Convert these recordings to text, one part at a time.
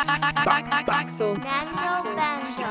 Axel. Nando Banjo.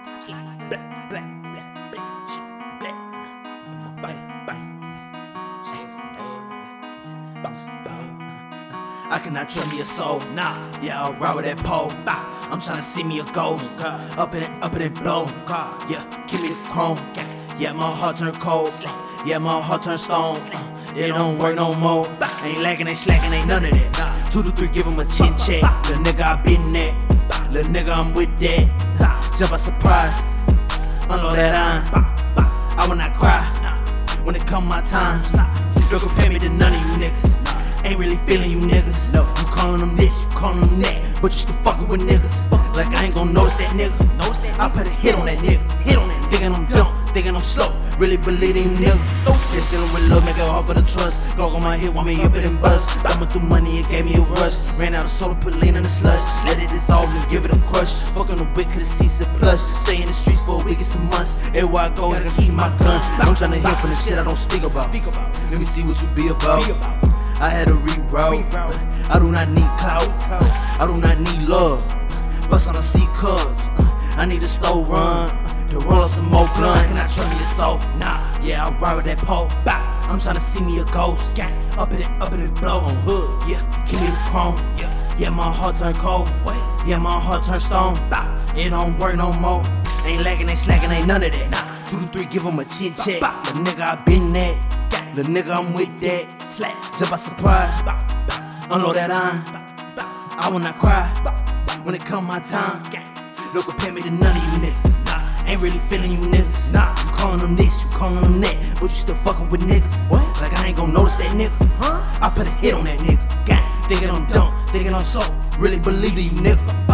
I cannot trust me a soul, nah. Yeah, I'll ride with that pole. I'm tryna see me a ghost. Up in it, blow. Yeah, give me the chrome. Yeah, my heart turn cold. Yeah, my heart turn stone. It don't work no more. Ain't lagging, ain't slacking, ain't none of that. 2 to 3, give him a chin check. Little nigga, I been there. Little nigga, I'm with that. Jump by surprise. Unload that iron. I will not cry when it come my time. Don't compare me to none of you niggas. Ain't really feeling you niggas. No, you calling them this, you calling them that, but you still fucking with niggas. Like I ain't gon' notice that nigga. I put a hit on that nigga. Thinking I'm dumb, thinking I'm slow. Really believing you niggas. Just dealing with love, make it hard for the trust. Glock on my hip, want me up it and bust. Thumbing through money, it gave me a rush. Ran out of soda, put lean in the slush. Let it dissolve and give it a crush. Fucking a wick, could've seen some plush. Stay in the streets for a week and some months. Everywhere I go, gotta keep my gun. I'm tryna hear from the shit I don't speak about. Let me see what you be about. I had to reroute. I do not need clout. I do not need love. Bust on the seat cubs. I need a slow run to roll up some more blunts. Can I trust me a soul? Nah. Yeah, I'll ride with that pole. I'm tryna see me a ghost. Up in it, blow on hood. Yeah, give me the chrome. Yeah, my heart turn cold. Yeah, my heart turn stone. It don't work no more. Ain't lagging, ain't slacking, ain't none of that. 2 to 3, give him a chin check. The nigga, I been there. The nigga, I'm with that. Jump by surprise. Unload that iron. I will not cry when it come my time. Don't compare me to none of you niggas. Ain't really feeling you niggas. You calling them this, you calling them that, but you still fucking with niggas. Like I ain't gon' notice that nigga. I put a hit on that nigga. Thinking I'm dumb, thinking I'm so. Really believing you nigga.